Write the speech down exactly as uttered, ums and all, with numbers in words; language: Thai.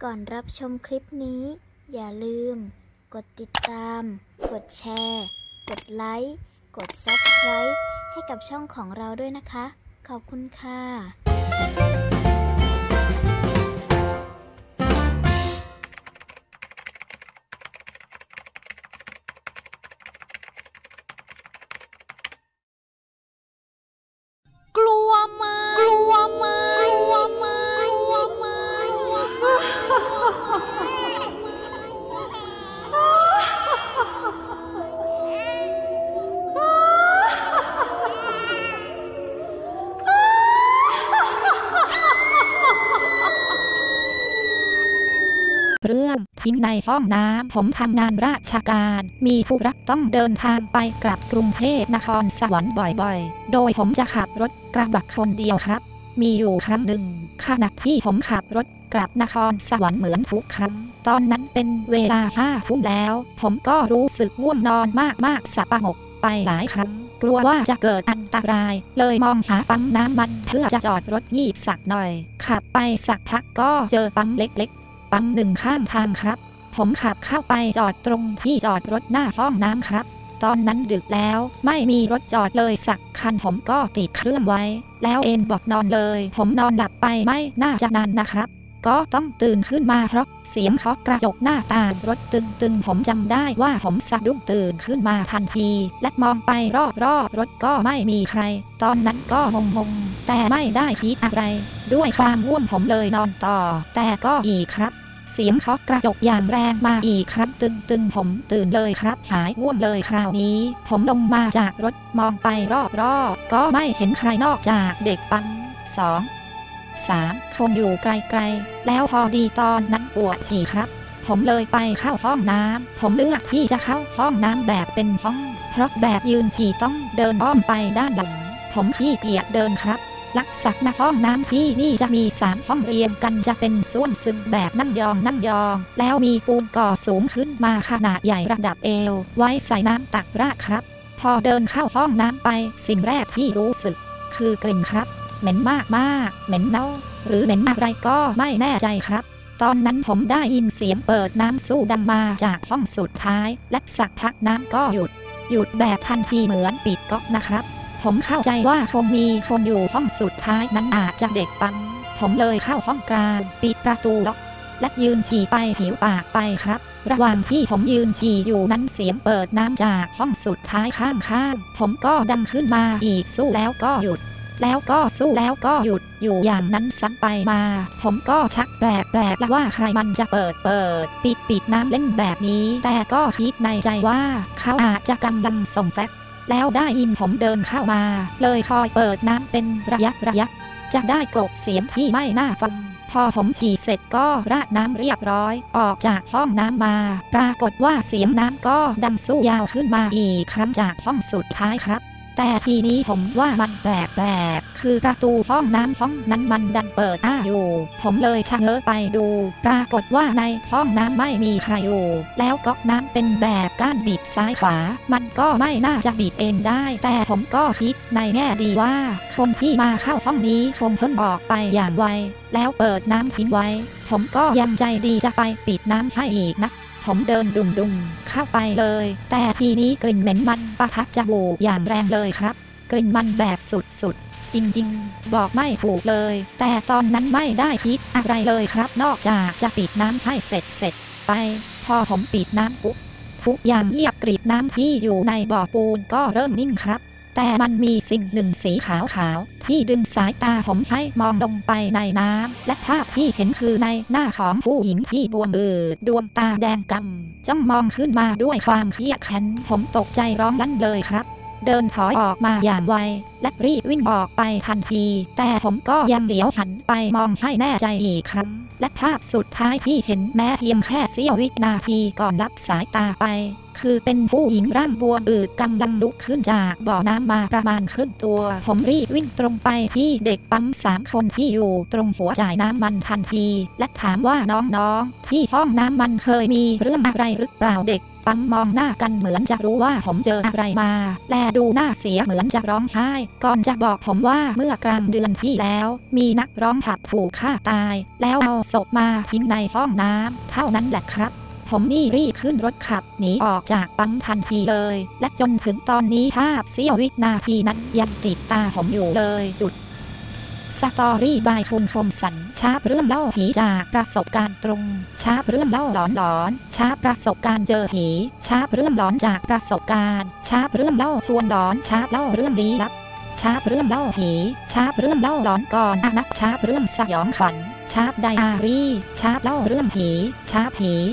ก่อนรับชมคลิปนี้อย่าลืมกดติดตามกดแชร์กดไลค์กด ซับสไครบ์ ให้กับช่องของเราด้วยนะคะขอบคุณค่ะกลัวไหมกลัวไหมกลัวไหมกลัวไหมเรื่องทิ้งในห้องน้ำผมทำงานราชการมีธุระต้องเดินทางไปกลับกรุงเทพนครสวรรค์บ่อยๆโดยผมจะขับรถกระบะคนเดียวครับมีอยู่ครั้งหนึ่งขณะที่ผมขับรถกลับนครสวรรค์เหมือนทุกครั้งตอนนั้นเป็นเวลาห้าทุ่มแล้วผมก็รู้สึกง่วงนอนมากๆสะปะงกไปหลายครั้งกลัวว่าจะเกิดอันตรายเลยมองหาปั๊มน้ำมันเพื่อจะจอดรถงีบสักหน่อยขับไปสักพักก็เจอปั๊มเล็กๆปั๊มหนึ่งข้างทางครับผมขับเข้าไปจอดตรงที่จอดรถหน้าห้องน้ำครับตอนนั้นดึกแล้วไม่มีรถจอดเลยสักคันผมก็ติดเครื่องไว้แล้วเอนเบาะนอนเลยผมนอนหลับไปไม่น่าจะนานนะครับก็ต้องตื่นขึ้นมาเพราะเสียงเคาะกระจกหน้าต่างรถตึงๆผมจำได้ว่าผมสะดุ้งตื่นขึ้นมาทันทีและมองไปรอบๆรถก็ไม่มีใครตอนนั้นก็งงๆแต่ไม่ได้คิดอะไรด้วยความง่วงผมเลยนอนต่อแต่ก็อีกครับเสียงเคาะกระจกอย่างแรงมาอีกครับตึงๆผมตื่นเลยครับหายง่วงเลยคราวนี้ผมลงมาจากรถมองไปรอบๆก็ไม่เห็นใครนอกจากเด็กปั๊มสองสามคนอยู่ไกลๆแล้วพอดีตอนนั้นปวดฉี่ครับผมเลยไปเข้าห้องน้ำผมเลือกที่จะเข้าห้องน้ำแบบเป็นห้องเพราะแบบยืนฉี่ต้องเดินอ้อมไปด้านหลังผมขี้เกียจเดินครับลักษณะห้องน้ำที่นี่จะมีสามห้องเรียงกันจะเป็นส้วมซึมแบบนั่งยองนั่งยองแล้วมีปูนก่อสูงขึ้นมาขนาดใหญ่ระดับเอวไว้ใส่น้ำตักราดครับพอเดินเข้าห้องน้ำไปสิ่งแรกที่รู้สึกคือกลิ่นครับเหม็นมากมากเหม็นเน่าหรือเหม็นอะไรก็ไม่แน่ใจครับตอนนั้นผมได้ยินเสียงเปิดน้ำสู้ดังมาจากห้องสุดท้ายและสักพักน้ำก็หยุดหยุดแบบทันทีเหมือนปิดก๊อกนะครับผมเข้าใจว่าคงมีคนอยู่ห้องสุดท้ายนั้นอาจจะเด็กปั๊มผมเลยเข้าห้องกลางปิดประตูล็อกและยืนฉี่ไปผิวปากไปครับระหว่างที่ผมยืนฉี่อยู่นั้นเสียงเปิดน้ำจากห้องสุดท้ายข้างๆผมก็ดังขึ้นมาอีกสู้แล้วก็หยุดแล้วก็สู้แล้วก็หยุดอยู่อย่างนั้นซ้ำไปมาผมก็ชักแปลกแปลกแล้วว่าใครมันจะเปิดเปิดปิดปิดน้ำเล่นแบบนี้แต่ก็คิดในใจว่าเขาอาจจะกำลังส่งแฟกซ์แล้วได้ยินผมเดินเข้ามาเลยคอยเปิดน้ำเป็นระยะระยะจะได้กลบเสียงที่ไม่น่าฟังพอผมฉี่เสร็จก็ราดน้ำเรียบร้อยออกจากห้องน้ำมาปรากฏว่าเสียงน้ำก็ดังสู้ยาวขึ้นมาอีกครั้งจากห้องสุดท้ายครับแต่ทีนี้ผมว่ามันแปลกแปลกคือประตูห้องน้ำห้องนั้นมันดันเปิดอ้าอยู่ผมเลยชะเง้อไปดูปรากฏว่าในห้องน้ำไม่มีใครอยู่แล้วก๊อกน้ำเป็นแบบก้านบิดซ้ายขวามันก็ไม่น่าจะบิดเองได้แต่ผมก็คิดในแง่ดีว่าคนที่มาเข้าห้องนี้คงเพิ่งออกไปอย่างไวแล้วเปิดน้ำทิ้งไว้ผมก็ยังใจดีจะไปปิดน้ำให้อีกนะผมเดินดุ่มๆเข้าไปเลยแต่ทีนี้กลิ่นเหม็นมันปะทะจมูกอย่างแรงเลยครับกลิ่นมันแบบสุดๆจริงๆบอกไม่ถูกเลยแต่ตอนนั้นไม่ได้คิดอะไรเลยครับนอกจากจะปิดน้ำให้เสร็จเสร็จไปพอผมปิดน้ำปุ๊บทุกอย่างเงียบกริบน้ำที่อยู่ในบ่อปูนก็เริ่มนิ่งครับแต่มันมีสิ่งหนึ่งสีขาวๆที่ดึงสายตาผมให้มองลงไปในน้ำและภาพที่เห็นคือในหน้าของผู้หญิงที่บวมอืดดวงตาแดงกำจ้องมองขึ้นมาด้วยความเครียดแค้นผมตกใจร้องลั่นเลยครับเดินถอยออกมาอย่างไวและรีบวิ่งออกไปทันทีแต่ผมก็ยังเหลียวหันไปมองให้แน่ใจอีกครั้งและภาพสุดท้ายที่เห็นแม้เพียงแค่เสี้ยววินาทีก่อนรับสายตาไปคือเป็นผู้หญิงร่างบวมอืดกำลังลุกขึ้นจากบ่อน้ำมาประมาณครึ่งตัวผมรีบวิ่งตรงไปที่เด็กปั๊มสามคนที่อยู่ตรงหัวจ่ายน้ำมันทันทีและถามว่าน้องๆที่ห้องน้ำมันเคยมีเรื่องอะไรหรือเปล่าเด็กปั๊มมองหน้ากันเหมือนจะรู้ว่าผมเจออะไรมาแลดูหน้าเสียเหมือนจะร้องไห้ก่อนจะบอกผมว่าเมื่อกลางเดือนที่แล้วมีนักร้องผับถูกฆ่าตายแล้วเอาศพมาทิ้งในห้องน้ำเท่านั้นแหละครับผมนี่รีบขึ้นรถขับหนีออกจากปั๊มทันทีเลยและจนถึงตอนนี้ภาพเสี้ยววินาทีนั้นยังติดตาผมอยู่เลยจุดสตอรี่บายคุณคมสันชาร์ปเรื่องเล่าผีจากประสบการณ์ตรงชาร์ปเรื่องเล่าหลอนหลอนชาร์ปประสบการณ์เจอผีชาร์ปเรื่องหลอนจากประสบการณ์ชาร์ปเรื่องเล่าชวนหลอนชาร์ปเล่าเรื่องลี้ลับชาร์ปเรื่องเล่าผีชาร์ปเรื่องเล่าหลอนก่อนอนักชาร์ปเรื่องสยองขวัญชาร์ปไดอารี่ชาร์ปเล่าเรื่องผีชาร์ปผี